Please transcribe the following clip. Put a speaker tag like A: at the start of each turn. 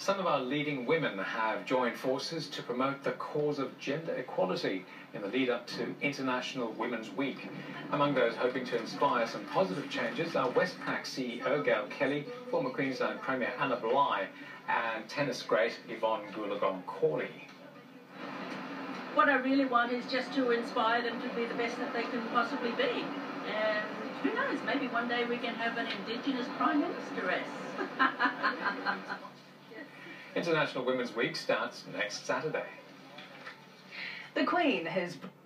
A: some of our leading women have joined forces to promote the cause of gender equality in the lead-up to International Women's Week. Among those hoping to inspire some positive changes are Westpac CEO Gail Kelly, former Queensland Premier Anna Bligh, and tennis great Yvonne Goolagong-Cawley.
B: What I really want is just to inspire them to be the best that they can possibly be. And who knows, maybe one day we can have an Indigenous Prime Ministeress.
A: International Women's Week starts next Saturday.
C: The Queen has